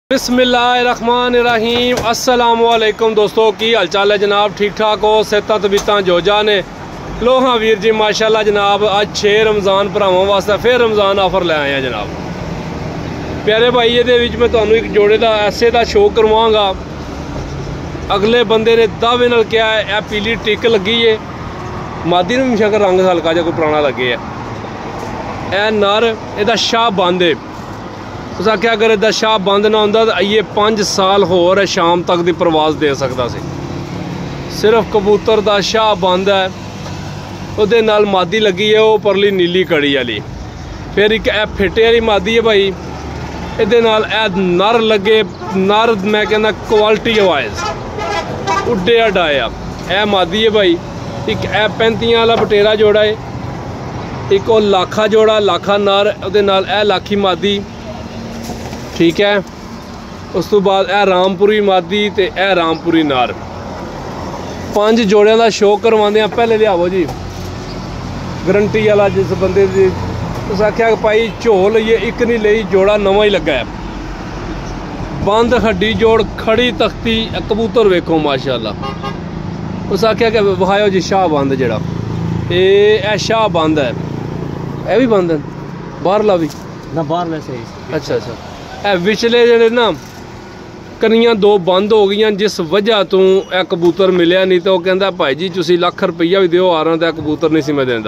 बिस्मिल्लाहिर्रहमानिर्रहीम अस्सलामुअलैकुम दोस्तों की हाल चाल है जनाब। ठीक ठाक हो सेहत तबीयत जोजा ने लो हाँ वीर जी माशाल्लाह जनाब। आज 6 रमज़ान भरावां वास्ते फिर रमज़ान ऑफर ले आए हैं जनाब। प्यारे भाई ये मैं तुहानू एक जोड़े का ऐसे का शो करवांगा। अगले बंदे ने दावे नाल क्या है यह पीली टिक लगी है मादी में शक्ल रंग हल्का जा कोई पुराना लगे है। यह नर यदा शाह बंद है उस आख्या अगर इदा शाह बंद ना होंदा तो ये 5 साल होर है शाम तक की परवाज दे सकता सी। सिर्फ कबूतर का शाह बंद है उहदे नाल मादी लगी है वो परली नीली कड़ी वाली। फिर एक ए फिटे वाली मादी है भाई इहदे नाल ए नर लगे नर मैं कहना क्वालिटी वाइज उड्डे डाया ए मादी है भाई। एक ए 35 वाला बटेरा जोड़ा है एक और लाखा जोड़ा लाखा नर उहदे नाल ए लाखी मादी ठीक है। उस तो बाद ए रामपुरी मादी ते ए रामपुरी नार 5 जोड़ियां का शो करवाते हैं। पहले लियावो जी गारंटी वाला जिस बंदे की उस आख्या भाई झोल ये एक नहीं ली जोड़ा नवा ही लगा है। बंद हड्डी जोड़ खड़ी तख्ती कबूतर वेखो माशाल्लाह। उस आख्या कि वहायो जी शाह बंद जड़ा ये शाह बंद है यह भी बंद है बाहरला भी ना बाहरला सही। अच्छा अच्छा ए विचले जड़े ना कनियां 2 बंद हो गई जिस वजह तो यह कबूतर मिले नहीं तो कहता भाई जी तुसी लाख रुपया भी दो आ रहा तो कबूतर नहीं सी मैं देंदा।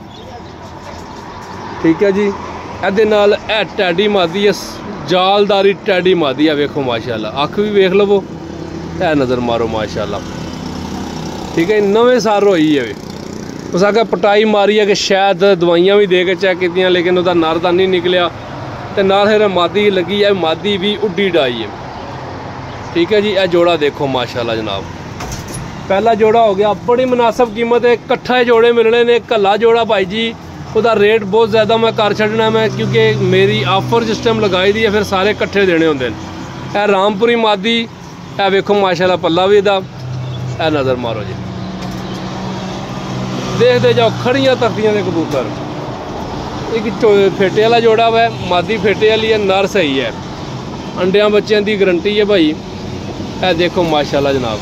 ठीक है जी ए नाल ए टैडी मादी है जालदारी टैडी मादी है वेखो माशाल्लाह। अख भी वेख लवो ए नज़र मारो माशाल्लाह। ठीक है नवे साल होई है उस आगे पटाई मारी है कि शायद दवाइयाँ भी दे के चेक की लेकिन वह नर नहीं निकलिया तो नाल फिर मादी लगी है मादी भी उड्डी डाई है। ठीक है जी यह जोड़ा देखो माशाल्लाह जनाब। पहला जोड़ा हो गया बड़ी मुनासिब कीमत है इकट्ठा जोड़े मिलने ने। कला जोड़ा भाई जी उसका रेट बहुत ज़्यादा मैं कर छड़ना मैं क्योंकि मेरी ऑफर जिस टाइम लगाई दी है फिर सारे इकट्ठे देने होंगे। यह रामपुरी मादी यह वेखो माशाल्लाह पल्ला भी इहदा यह नज़र मारो जी देखते जाओ खड़ियाँ तख्तियाँ के कबूतर। एक फेटे वाला जोड़ा हुआ है मादी फेटे वाली है नर सही है अंडिया बच्चों की गारंटी है भाई। ए देखो माशाल्लाह जनाब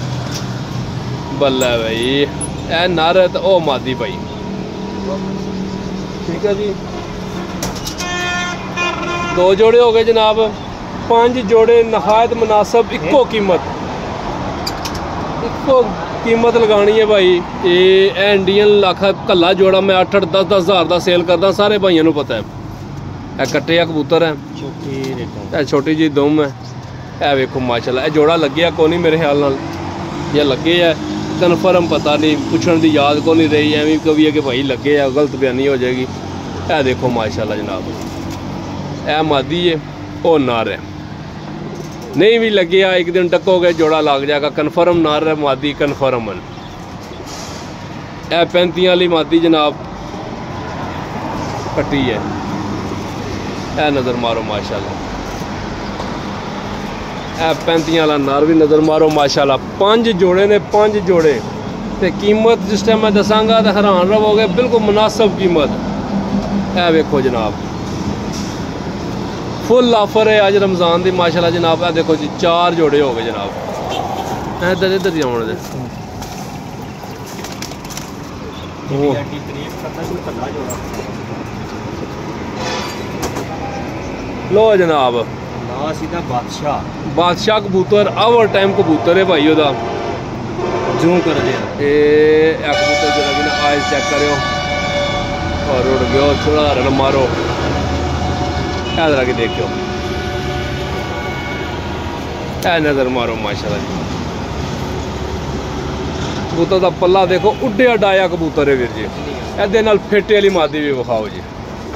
बल्ला भाई ए नर है तो ओ मादी भाई। ठीक है जी 2 जोड़े हो गए जनाब। 5 जोड़े नहायत मुनासिब इको कीमत लगानी है भाई। ये इंडियन लाखा कला जोड़ा मैं 8-10 हज़ार का सेल करदा सारे भाइयों को पता है। यह कट्टे कबूतर है छोटी जी दुम है यह वेखो माशाल्लाह। यह जोड़ा लगे को नहीं मेरे ख्याल नाल या लगे है कन्फर्म पता नहीं पूछने की याद को नहीं रही एवं कभी है कि भाई लगे है गलत बयानी हो जाएगी। यह देखो माशाल्लाह जनाब यह मादी है वो नार है नहीं भी लगे एक दिन टकोगे जोड़ा लग जाएगा कन्फर्म नार है मादी कन्फर्म है। यह 35 वाली मादी जनाब कट्टी है यह नज़र मारो माशाल्लाह। यह 35 वाला नार भी नज़र मारो माशाल्लाह। 5 जोड़े ने 5 जोड़े तो कीमत जिस टाइम मैं दसांगा तो हैरान रहोगे बिल्कुल मुनासिब कीमत। यह वेखो जनाब फुल ऑफर है आज रमज़ान की माशाल्लाह जनाब। यह देखो जी 4 जोड़े हो गए जनाब। इधर इधर ही आने दे लो जनाब बादशाह कबूतर ओवर टाइम कबूतर है भाई वह जूं कर कबूतर जरा आइज चेक करो और उड़ गयो थोड़ा रन मारो इधर आके देखो ऐ नज़र मारो माशाल्लाह जी। कबूतर का पल्ला देखो उड्डे डाया कबूतर है वीर जी। ए नाल फेटे वाली मादी भी विखाओ जी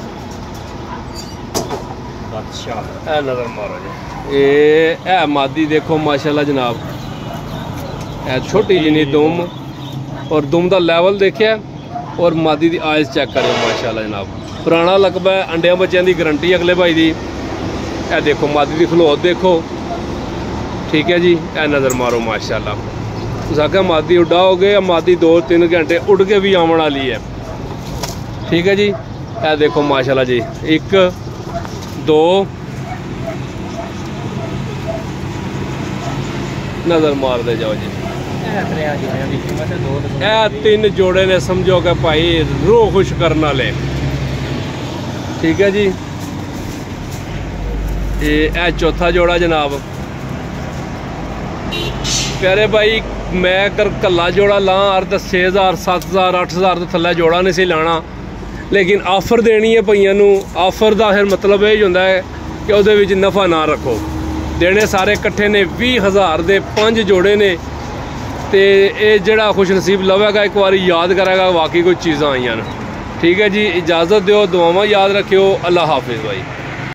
ए नज़र मारो जी। ए मादी देखो माशाल्लाह जनाब ए छोटी जिनी दुम और दुम का लैवल देखिए और मादी की आइज चेक करो माशाल्लाह जनाब। पुराना लगभग है अंडिया बच्चों की गारंटी अगले भाई की। ए देखो मादी की खलोत देखो ठीक है जी ए नज़र मारो माशाल्लाह। उस आखिया मादी उड़ा हो गए मादी 2-3 घंटे उड़ के भी आने वाली है। ठीक है जी ए देखो माशाल्लाह जी 1 2 नज़र मार दे जाओ जी। ए 3 जोड़े ने समझो कि भाई रूह खुश करने वाले। ठीक है जी, ये चौथा जोड़ा जनाब। प्यारे भाई मैं कर कला जोड़ा ला अर्ध 6000 7000 8000 तो थल्ले जोड़ा नहीं सी लाना, लेकिन आफर देनी है भईयां नू। आफर का फिर मतलब यही होंदा है कि उहदे विच नफ़ा ना रखो। देने सारे कट्ठे ने 20,000 दे 5 जोड़े ने। तो ये जड़ा खुश नसीब लवेगा एक बार याद करेगा वाकई कोई चीज़ां आईयां। ठीक है जी, इजाज़त दो, दुआवां याद रखियो। अल्लाह हाफिज़ भाई।